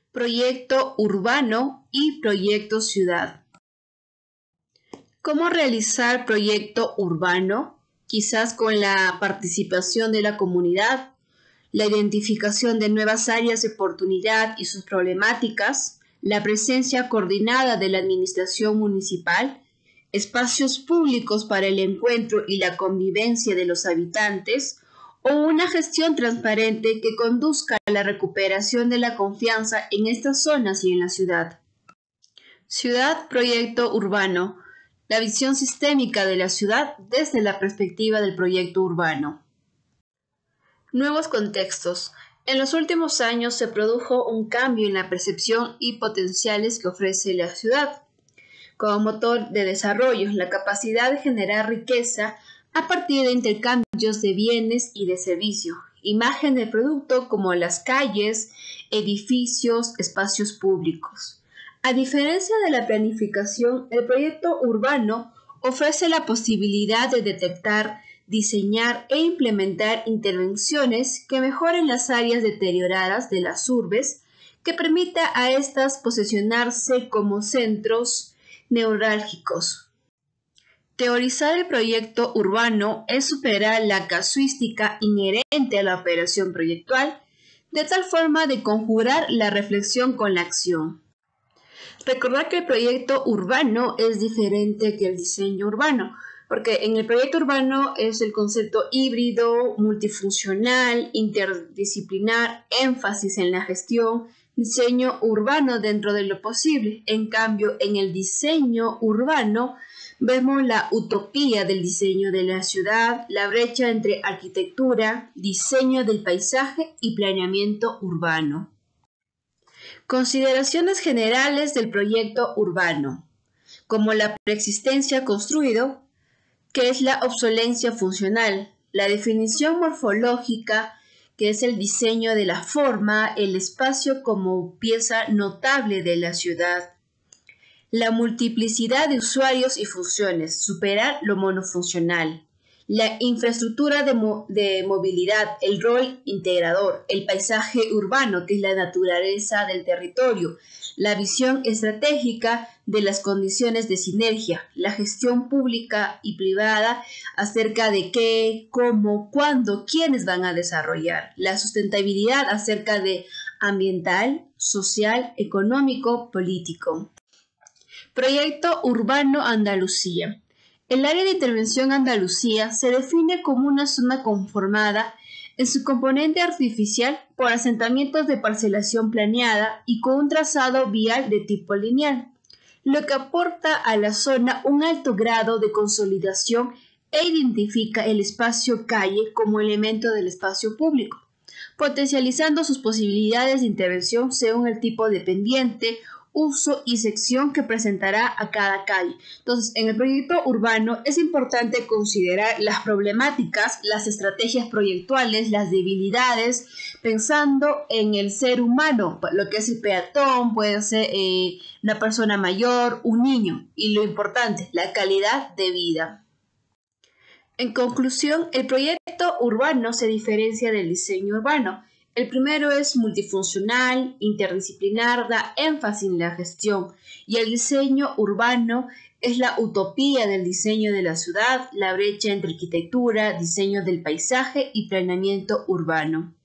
Proyecto urbano y proyecto ciudad. ¿Cómo realizar proyecto urbano? Quizás con la participación de la comunidad, la identificación de nuevas áreas de oportunidad y sus problemáticas, la presencia coordinada de la administración municipal, espacios públicos para el encuentro y la convivencia de los habitantes, o una gestión transparente que conduzca a la recuperación de la confianza en estas zonas y en la ciudad. Ciudad, proyecto urbano. La visión sistémica de la ciudad desde la perspectiva del proyecto urbano. Nuevos contextos. En los últimos años se produjo un cambio en la percepción y potenciales que ofrece la ciudad. Como motor de desarrollo, la capacidad de generar riqueza a partir de intercambios de bienes y de servicios, imagen del producto como las calles, edificios, espacios públicos. A diferencia de la planificación, el proyecto urbano ofrece la posibilidad de detectar, diseñar e implementar intervenciones que mejoren las áreas deterioradas de las urbes, que permita a estas posicionarse como centros neurálgicos. Teorizar el proyecto urbano es superar la casuística inherente a la operación proyectual, de tal forma de conjurar la reflexión con la acción. Recordar que el proyecto urbano es diferente que el diseño urbano, porque en el proyecto urbano es el concepto híbrido, multifuncional, interdisciplinar, énfasis en la gestión, diseño urbano dentro de lo posible. En cambio, en el diseño urbano vemos la utopía del diseño de la ciudad, la brecha entre arquitectura, diseño del paisaje y planeamiento urbano. Consideraciones generales del proyecto urbano, como la preexistencia construido, que es la obsolencia funcional, la definición morfológica, que es el diseño de la forma, el espacio como pieza notable de la ciudad, la multiplicidad de usuarios y funciones, superar lo monofuncional, la infraestructura de movilidad, el rol integrador, el paisaje urbano, que es la naturaleza del territorio, la visión estratégica de las condiciones de sinergia, la gestión pública y privada acerca de qué, cómo, cuándo, quiénes van a desarrollar, la sustentabilidad acerca de ambiental, social, económico, político. Proyecto Urbano Andalucía. El área de intervención Andalucía se define como una zona conformada en su componente artificial por asentamientos de parcelación planeada y con un trazado vial de tipo lineal, lo que aporta a la zona un alto grado de consolidación e identifica el espacio calle como elemento del espacio público, potencializando sus posibilidades de intervención según el tipo de pendiente, uso y sección que presentará a cada calle. Entonces, en el proyecto urbano es importante considerar las problemáticas, las estrategias proyectuales, las debilidades, pensando en el ser humano, lo que es el peatón, puede ser una persona mayor, un niño, y lo importante, la calidad de vida. En conclusión, el proyecto urbano se diferencia del diseño urbano. El primero es multifuncional, interdisciplinar, da énfasis en la gestión, y el diseño urbano es la utopía del diseño de la ciudad, la brecha entre arquitectura, diseño del paisaje y planeamiento urbano.